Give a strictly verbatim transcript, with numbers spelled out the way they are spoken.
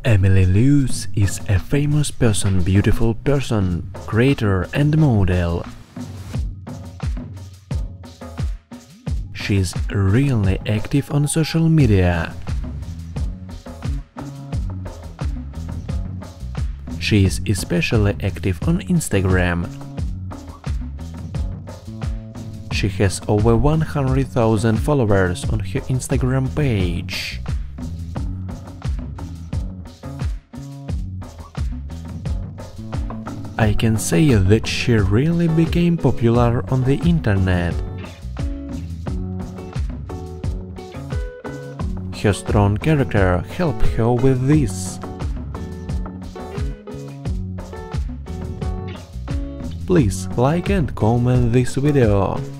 Emily Luce is a famous person, beautiful person, creator and model. She's really active on social media. She is especially active on Instagram. She has over one hundred thousand followers on her Instagram page. I can say that she really became popular on the internet. Her strong character helped her with this. Please like and comment this video.